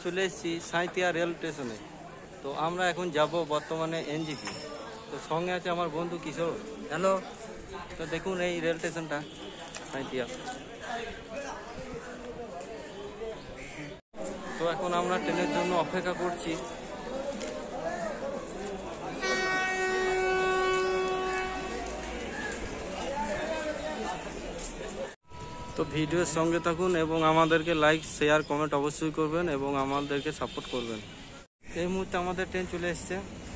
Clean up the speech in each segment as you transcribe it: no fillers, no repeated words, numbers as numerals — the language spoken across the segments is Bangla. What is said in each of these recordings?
চলে এসেছি সাঁইথিয়া রেল স্টেশনে। তো আমরা এখন যাব বর্তমানে এনজিপি। তো সঙ্গে আছে আমার বন্ধু কিশোর। হ্যালো। তো দেখুন এই রেল স্টেশনটা সাঁইথিয়া। তো এখন আমরা ট্রেনের জন্য অপেক্ষা করছি। তো ভিডিওর সঙ্গে থাকুন এবং আমাদেরকে লাইক শেয়ার কমেন্ট অবশ্যই করবেন এবং আমাদেরকে সাপোর্ট করবেন। এই মুহূর্তে আমাদের ট্রেন চলে এসছে।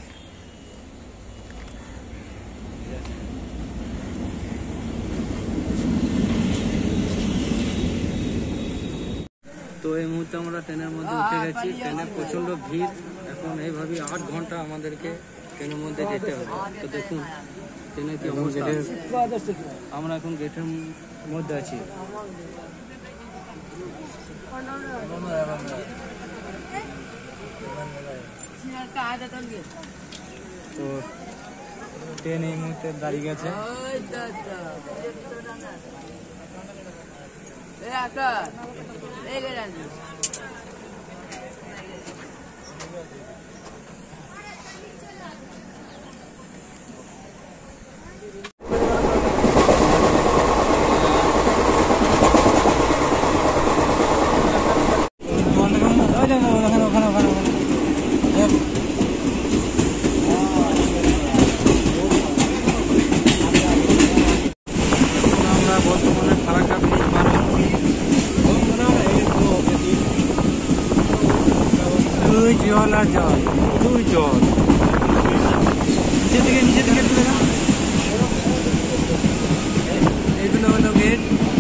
তো এই মুহূর্তে আমরা ট্রেনের মধ্যে উঠে গেছি। ট্রেনে প্রচণ্ড ভিড়। এখন এইভাবে 8 ঘন্টা আমাদেরকে ট্রেনের মধ্যে যেতে হবে। তো দেখুন ট্রেনের কি অবস্থা। আমরা এখন গেটের মধ্যে আছি। তো ট্রেন এই মুহূর্তে দাঁড়িয়ে গেছে। বর্তমানে ফারাক্কা ব্রিজ পার হচ্ছি। দুই জল আর জল, দুই জল নিচে থেকে তুলে না। এগুলো হলো গেট।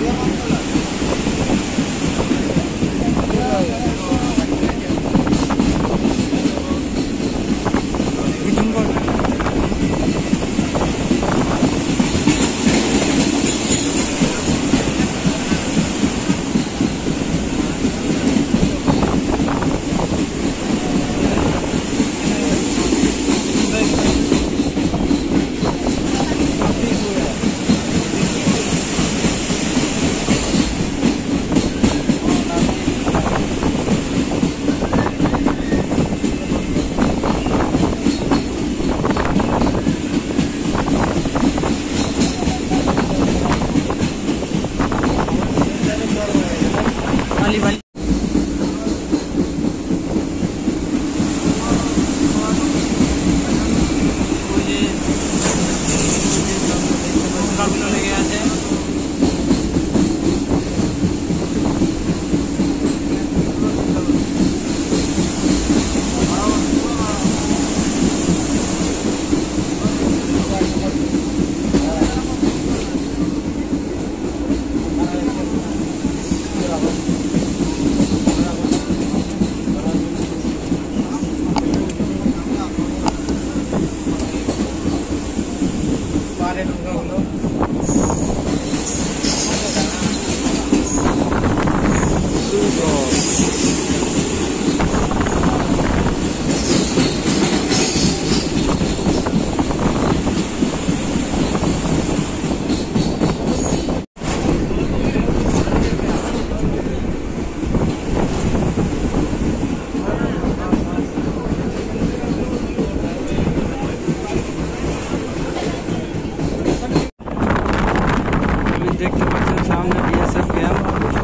দেখতে পাচ্ছেন সামনে বিএসএফ ক্যাম্প।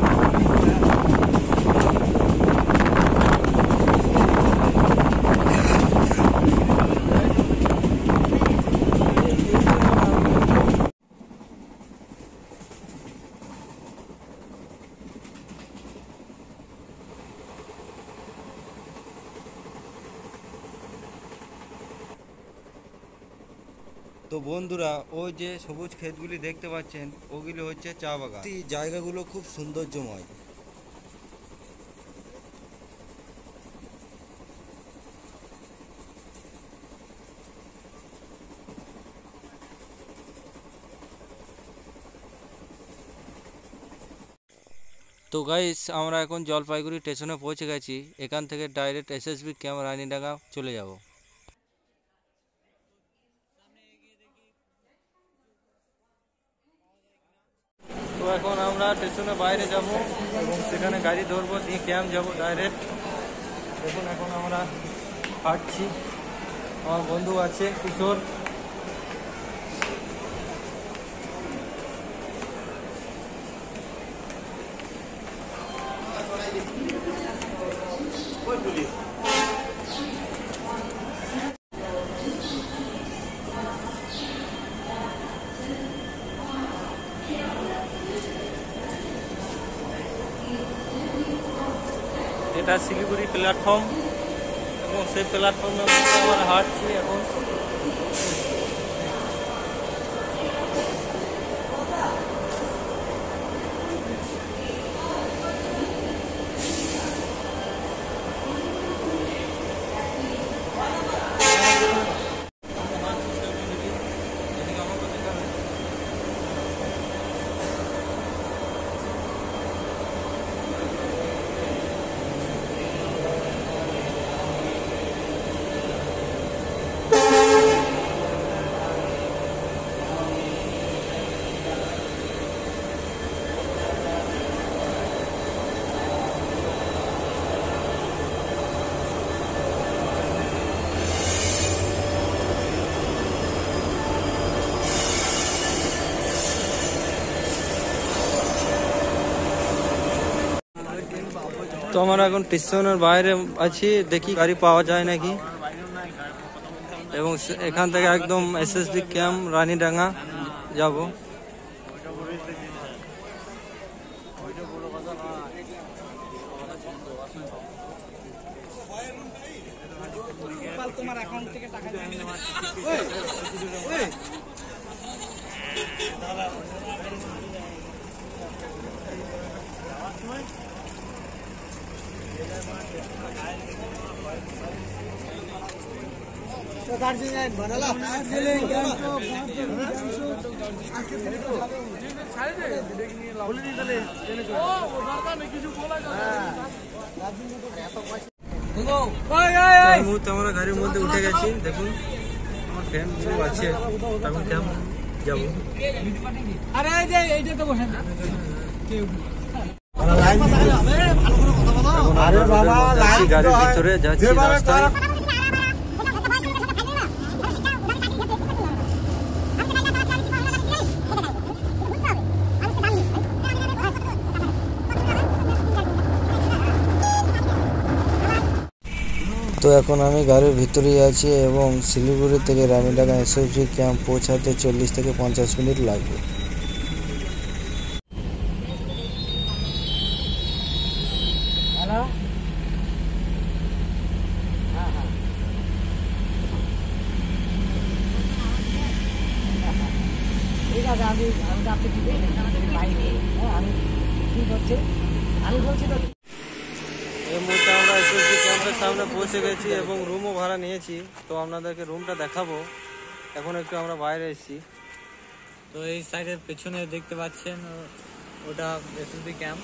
তো বন্ধুরা ওই যে সবুজ ক্ষেতগুলি দেখতে পাচ্ছেন ওগুলি হচ্ছে চা বাগান। এই জায়গাগুলো খুব সৌন্দর্যময়। তো গাইস আমরা এখন জলপাইগুড়ি স্টেশনে পৌঁছে গেছি। এখান থেকে ডাইরেক্ট এসএসবি ক্যাম্প রানীডাঙ্গা চলে যাব। তো এখন আমরা স্টেশনের বাইরে যাব এবং সেখানে গাড়ি ধরবো, দিয়ে ক্যাম্প যাব ডাইরেক্ট। দেখুন এখন আমরা হাঁটছি, আমার বন্ধু আছে কিশোর। এটা শিলিগুড়ি প্ল্যাটফর্ম এবং সেই প্ল্যাটফর্মে আমরা হাঁটছি এখন। তো আমরা এখন স্টেশনের বাইরে আছি, দেখি গাড়ি পাওয়া যায় নাকি। এবং এখান থেকে একদম এসএসবি ক্যাম্প রানীডাঙ্গা যাব। তোমার অ্যাকাউন্ট থেকে টাকা এই মুহূর্তে আমরা গাড়ির মধ্যে উঠে গেছি। দেখুন আমার ফ্যামিলি আছে, এখন ক্যাম্প যাবো। গাড়ির ভিতরে যাচ্ছি রাস্তায়। তো এখন আমি গাড়ির ভিতরেই আছি এবং শিলিগুড়ি থেকে রানীডাঙ্গা এসএসবি ক্যাম্প পৌঁছাতে 40 থেকে 50 মিনিট লাগবে। ঠিক আছে, আমি যাচ্ছি, আমি বলছি তো। এই মুহূর্তে আমরা এসএসবি ক্যাম্পের সামনে পৌঁছে গেছি এবং রুমও ভাড়া নিয়েছি। তো আপনাদেরকে রুমটা দেখাবো। এখন একটু আমরা বাইরে এসেছি। তো এই সাইডের পেছনে দেখতে পাচ্ছেন ওটা এসএসবি ক্যাম্প।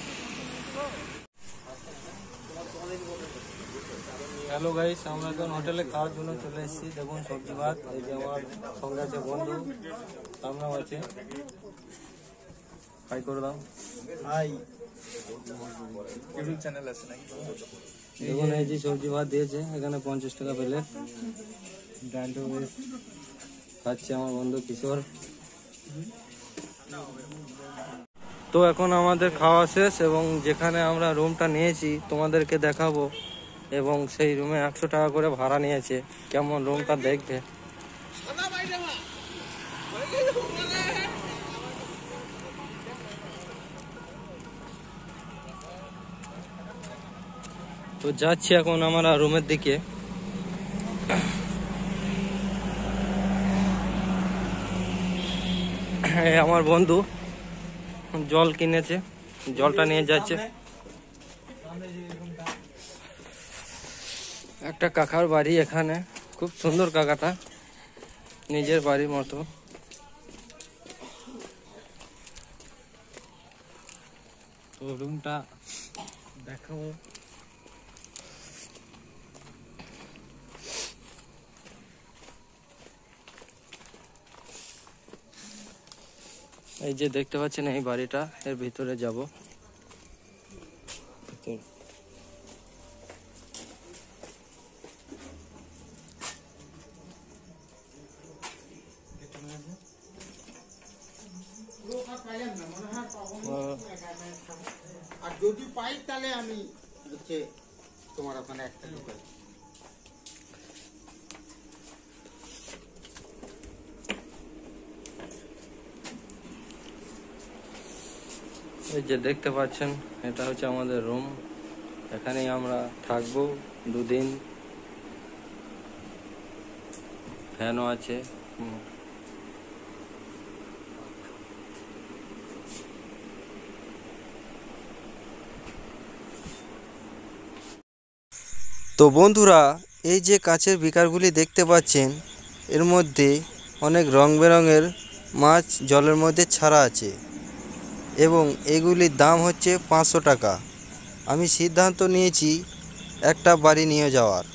হ্যালো গাইস, আমরা এখন হোটেলে খাওয়ার জন্য চলে এসেছি। দেখুন সবজি ভাত, এই যে আমার সঙ্গে আছে বন্ধু, সামনেও আছে। হাই করে দাও। হাই, ইউটিউব চ্যানেল আছে নাকি? দেখুন এই যে সবজি ভাত দিয়েছে, এখানে 50 টাকা প্লেট। খাচ্ছে আমার বন্ধু কিশোর। তো এখন আমাদের খাওয়া শেষ এবং যেখানে আমরা রুমটা নিয়েছি তোমাদেরকে দেখাবো। এবং সেই রুমে 100 টাকা করে ভাড়া নিয়েছে। কেমন রুমটা দেখবে। তো যাচ্ছি এখন আমরা রুমের দিকে। আমার বন্ধু জল কিনেছে, জলটা নিয়ে যাচ্ছে। একটা কাকার বাড়ি এখানে, খুব সুন্দর কাকাটা, নিজের বাড়ির মতো। তো রুমটা দেখাবো। এই যে দেখতে পাচ্ছেন এই বাড়িটা, এর ভিতরে যাব। যদি পাই তাহলে আমি হচ্ছে তোমার ওখানে একটা ঢুকাই। এই যে দেখতে পাচ্ছেন, এটা হচ্ছে আমাদের রুম। এখানেই আমরা থাকবো 2 দিন। ফ্যানও আছে। তো বন্ধুরা, এই যে কাঁচের বিকারগুলি দেখতে পাচ্ছেন, এর মধ্যে অনেক রং বেরঙের মাছ জলের মধ্যে ছাড়া আছে এবং এগুলির দাম হচ্ছে 500 টাকা। আমি সিদ্ধান্ত নিয়েছি একটা বাড়ি নিয়ে যাওয়ার।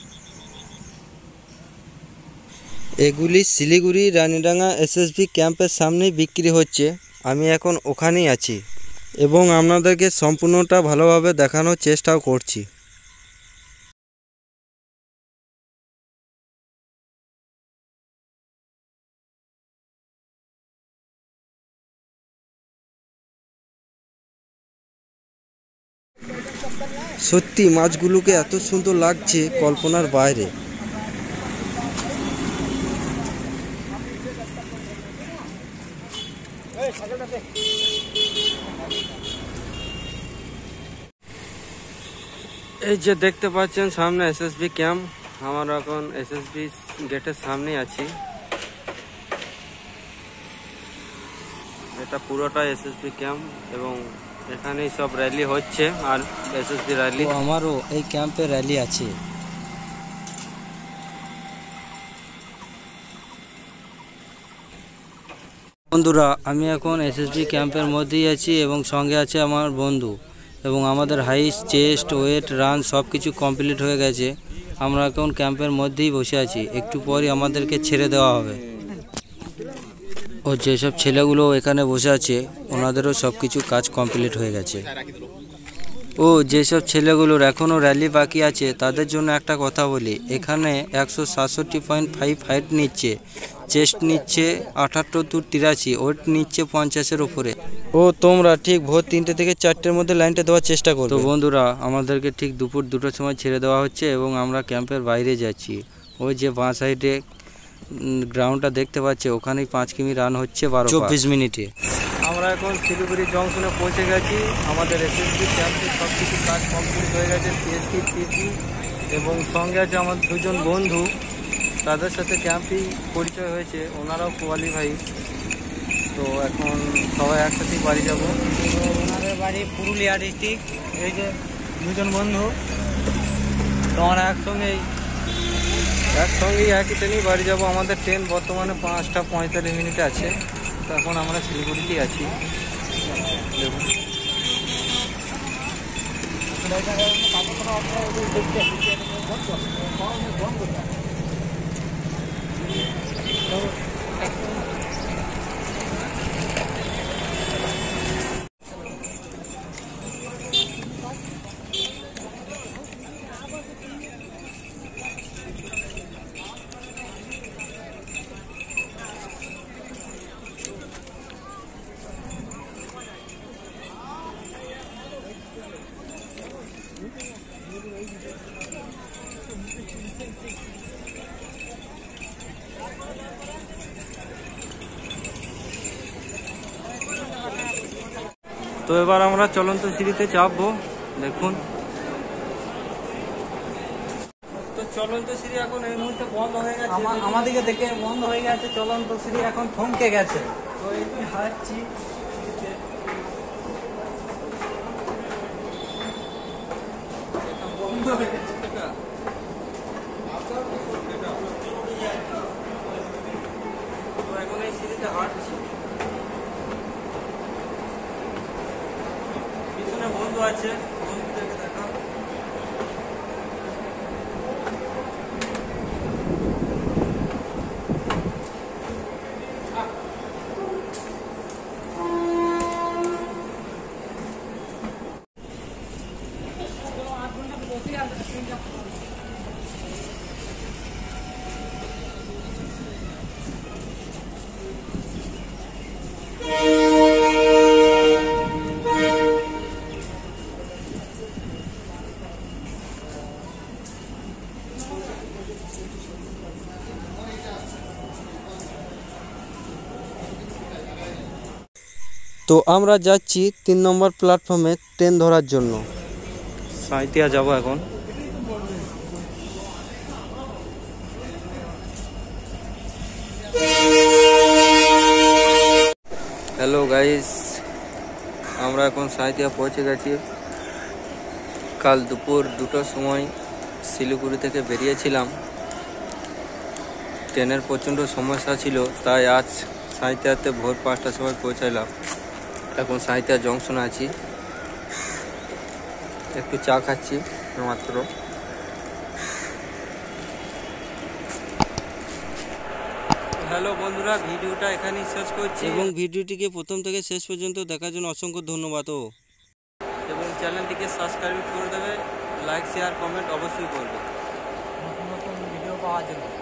এগুলি শিলিগুড়ি রানীডাঙ্গা এসএসবি ক্যাম্পের সামনেই বিক্রি হচ্ছে। আমি এখন ওখানেই আছি এবং আপনাদেরকে সম্পূর্ণটা ভালোভাবে দেখানোর চেষ্টাও করছি। সত্যি মাছগুলোকে এত সুন্দর লাগছে, কল্পনার বাইরে। এই যে দেখতে পাচ্ছেন সামনে এসএসবি ক্যাম্প। আমরা এখন এসএসবি গেটের সামনেই আছি। এটা পুরোটা এসএসবি ক্যাম্প এবং এখানেই সব র্যালি হচ্ছে আর এসএসবি র্যালি। আমারও এই ক্যাম্পে র্যালি আছে। বন্ধুরা, আমি এখন এসএসবি ক্যাম্পের মধ্যেই আছি এবং সঙ্গে আছে আমার বন্ধু এবং আমাদের হাইট, চেস্ট, ওয়েট, রান সব কিছু কমপ্লিট হয়ে গেছে। আমরা এখন ক্যাম্পের মধ্যেই বসে আছি। একটু পরই আমাদেরকে ছেড়ে দেওয়া হবে। ও যেসব ছেলেগুলো এখানে বসে আছে ওনাদেরও সব কিছু কাজ কমপ্লিট হয়ে গেছে। ও যেসব ছেলেগুলোর এখনও র্যালি বাকি আছে তাদের জন্য একটা কথা বলি, এখানে 167.5 হাইট নিচ্ছে, চেস্ট নিচ্ছে 78-83, ওয়েট নিচ্ছে 50-এর উপরে। ও তোমরা ঠিক ভোর 3টে থেকে 4টের মধ্যে লাইনটা দেওয়ার চেষ্টা করো। তো বন্ধুরা, আমাদেরকে ঠিক দুপুর 2টোর সময় ছেড়ে দেওয়া হচ্ছে এবং আমরা ক্যাম্পের বাইরে যাচ্ছি। ওই যে বাঁ সাইডে গ্রাউন্ডটা দেখতে পাচ্ছে, ওখানেই 5 কিমি রান হচ্ছে 24 মিনিটে। আমরা এখন শিলিগুড়ি জংশনে পৌঁছে গেছি। আমাদের এসএসবি ক্যাম্পে সব কিছু কাজ কমপ্লিট হয়ে গেছে, পিএসপি, পিপি এবং সঙ্গে আছে আমার 2 জন বন্ধু। তাদের সাথে ক্যাম্পেই পরিচয় হয়েছে, ওনারাও কোয়ালিফাই। তো এখন সবাই একসাথেই বাড়ি যাব। ওনাদের বাড়ি পুরুলিয়া ডিস্ট্রিক্ট। এই যে 2 জন বন্ধু, তো আমরা একসঙ্গেই একই ট্রেনেই বাড়ি যাব। আমাদের ট্রেন বর্তমানে 5টা 45 মিনিটে আছে। তো এখন আমরা শিলিগুড়িতেই আছি। দেখুন তো এবার আমরা চলন্ত সিঁড়িতে চাপবো। দেখুন, তো চলন্ত সিঁড়ি এখন এই মুহূর্তে বন্ধ হয়ে গেছে। আমাদেরকে দেখে বন্ধ হয়ে গেছে, চলন্ত সিঁড়ি এখন থমকে গেছে। তো এইটি হাঁটছি। বন্ধ হয়ে গেছে। তো এখন এই সিঁড়িতে হাঁটছি। বন্ধু আছে, বন্ধুদেরকে দেখা। তো আমরা যাচ্ছি 3 নম্বর প্ল্যাটফর্মে ট্রেন ধরার জন্য। সাঁইথিয়া যাব এখন। হ্যালো গাইস, আমরা এখন সাঁইথিয়া পৌঁছে গেছি। কাল দুপুর 2টার সময় শিলিগুড়ি থেকে বেরিয়েছিলাম। ট্রেনের প্রচণ্ড সমস্যা ছিল, তাই আজ সাঁইথিয়াতে ভোর 5টার সময় পৌঁছালাম। এখন সাঁইথিয়া জংশনে আছি, একটু চা খাচ্ছি মাত্র। হ্যালো বন্ধুরা, ভিডিওটা এখানেই শেষ করছি এবং ভিডিওটিকে প্রথম থেকে শেষ পর্যন্ত দেখার জন্য অসংখ্য ধন্যবাদ। এবং চ্যানেলটিকে সাবস্ক্রাইব করে দেবে, লাইক শেয়ার কমেন্ট অবশ্যই করবে নতুন নতুন ভিডিও পাওয়ার জন্য।